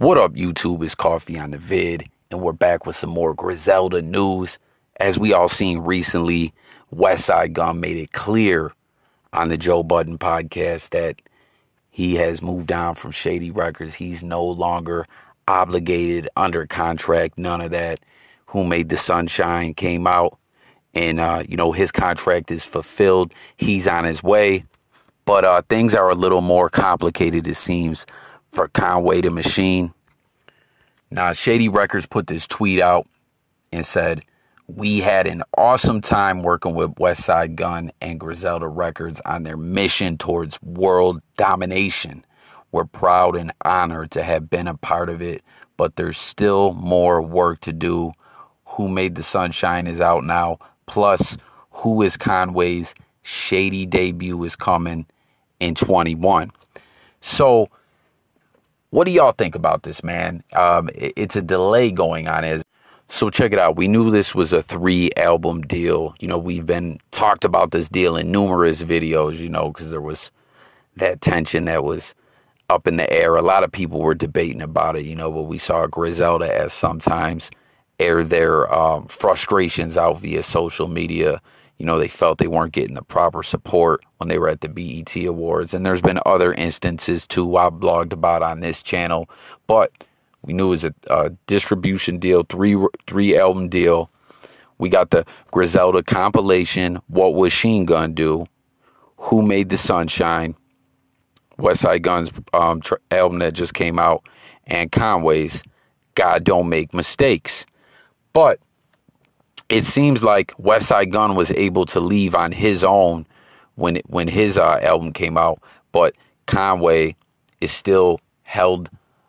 What up, YouTube? It's Coffee on the Vid, and we're back with some more Griselda news. As we all seen recently, Westside Gunn made it clear on the Joe Budden podcast that he has moved on from Shady Records. He's no longer obligated under contract, none of that. Who Made the Sunshine came out, and his contract is fulfilled. He's on his way, but things are a little more complicated, it seems, for Conway the Machine. Now, Shady Records put this tweet out and said, "We had an awesome time working with Westside Gunn and Griselda Records on their mission towards world domination. We're proud and honored to have been a part of it, but there's still more work to do. Who Made the Sunshine is out now. Plus, Who is Conway's Shady debut is coming in 21. So, what do y'all think about this, man? It's a delay going on. So check it out. We knew this was a 3-album deal. We've been talked about this deal in numerous videos, because there was that tension that was up in the air. A lot of people were debating about it, but we saw Griselda as sometimes air their frustrations out via social media. They felt they weren't getting the proper support when they were at the BET Awards. And there's been other instances, too, I've blogged about on this channel. But we knew it was a distribution deal, 3-album deal. We got the Griselda compilation, What Would Sheen Gun Do? Who Made the Sunshine? Westside Gunn's album that just came out. And Conway's God Don't Make Mistakes. But it seems like Westside Gunn was able to leave on his own when his album came out, but Conway is still held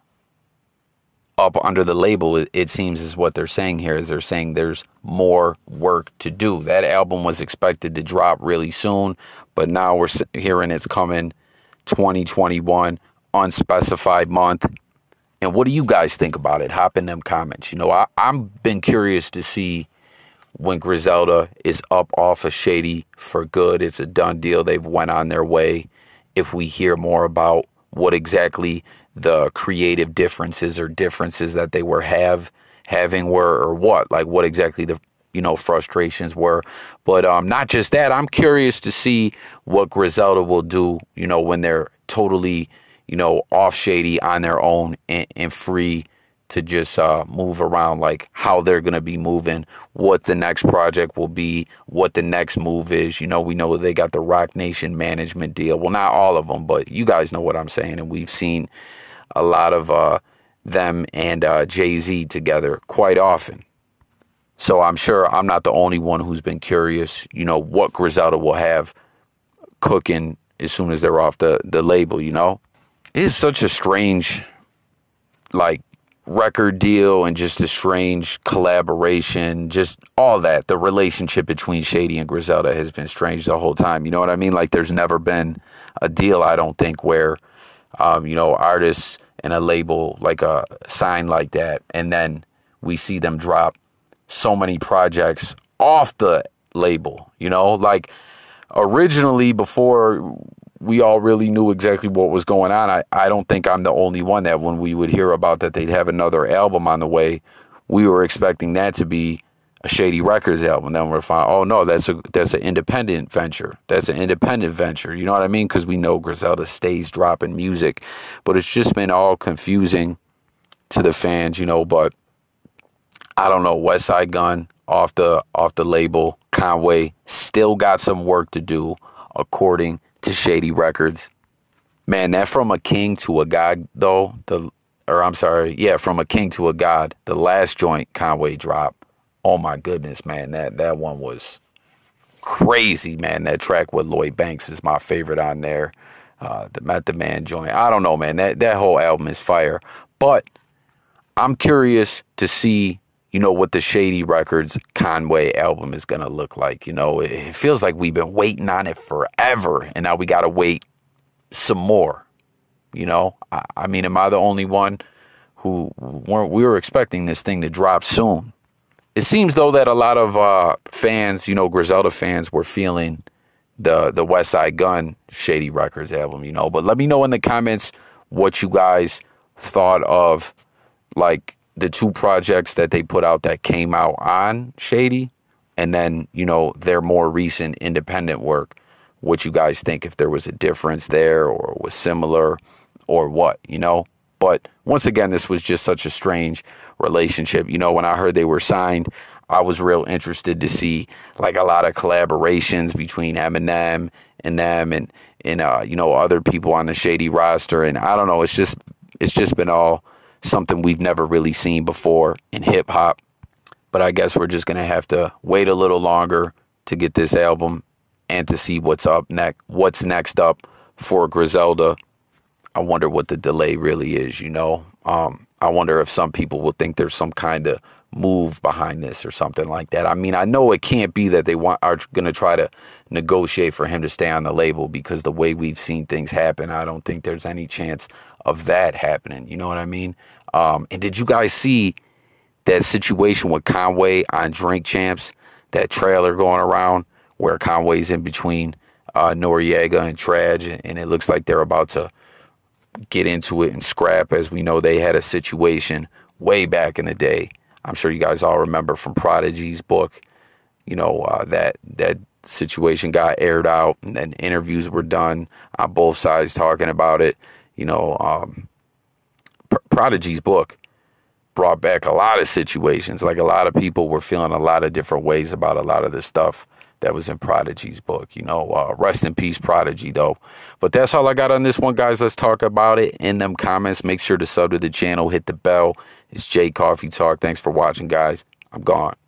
up under the label. It seems is what they're saying here. Is they're saying there's more work to do. That album was expected to drop really soon, but now we're hearing it's coming 2021, unspecified month. And what do you guys think about it? Hop in them comments. I've been curious to see when Griselda is up off of Shady for good. It's a done deal. They've went on their way. If we hear more about what exactly the creative differences that they were having were, or what exactly the frustrations were. But not just that, I'm curious to see what Griselda will do, when they're totally, off Shady on their own and free to just move around, like how they're going to be moving, what the next project will be, what the next move is. We know they got the Roc Nation management deal. Well, not all of them, but you guys know what I'm saying. And we've seen a lot of them and Jay-Z together quite often. So I'm sure I'm not the only one who's been curious, what Griselda will have cooking as soon as they're off the label, It's such a strange, record deal, and just a strange collaboration, just all that. The relationship between Shady and Griselda has been strange the whole time. You know what I mean? Like, there's never been a deal, I don't think, where, artists and a label, sign like that, and then we see them drop so many projects off the label, originally, before we all really knew exactly what was going on. I don't think I'm the only one that when we would hear about that they'd have another album on the way, we were expecting that to be a Shady Records album. Then we're finding, oh no, that's an independent venture. That's an independent venture. You know what I mean? Because we know Griselda stays dropping music, but it's just been all confusing to the fans, But I don't know. Westside Gunn off the label. Conway still got some work to do, according to Shady Records. Man, that From a King to a God, though, From a King to a God, the last joint Conway dropped. Oh my goodness, man, that one was crazy, man. That track with Lloyd Banks is my favorite on there. The Method Man joint. I don't know, man. That whole album is fire. But I'm curious to see, what the Shady Records Conway album is going to look like. It feels like we've been waiting on it forever, and now we got to wait some more. I mean, am I the only one who we were expecting this thing to drop soon? It seems, though, that a lot of fans, Griselda fans, were feeling the Westside Gunn Shady Records album, But let me know in the comments what you guys thought of like the two projects that they put out that came out on Shady, and then, you know, their more recent independent work, what you guys think, if there was a difference there or was similar or what, you know? But once again, this was just such a strange relationship. You know, when I heard they were signed, I was real interested to see like a lot of collaborations between Eminem and them and you know, other people on the Shady roster. And I don't know, it's just been all something we've never really seen before in hip hop. But I guess we're just gonna have to wait a little longer to get this album and to see what's next up for Griselda. I wonder what the delay really is, you know. I wonder if some people will think there's some kind of move behind this or something like that. I mean, I know it can't be that they are going to try to negotiate for him to stay on the label, because the way we've seen things happen, I don't think there's any chance of that happening. You know what I mean? And did you guys see that situation with Conway on Drink Champs, that trailer going around where Conway's in between Noriega and Traj, and it looks like they're about to get into it and scrap? As we know, they had a situation way back in the day. I'm sure you guys all remember from Prodigy's book, you know, that situation got aired out, and then interviews were done on both sides talking about it. You know, Prodigy's book brought back a lot of situations. Like, a lot of people were feeling a lot of different ways about a lot of the stuff that was in Prodigy's book. You know, rest in peace, Prodigy, though. But that's all I got on this one, guys. Let's talk about it in them comments. Make sure to sub to the channel, hit the bell. It's Jay Coffee Talk. Thanks for watching, guys. I'm gone.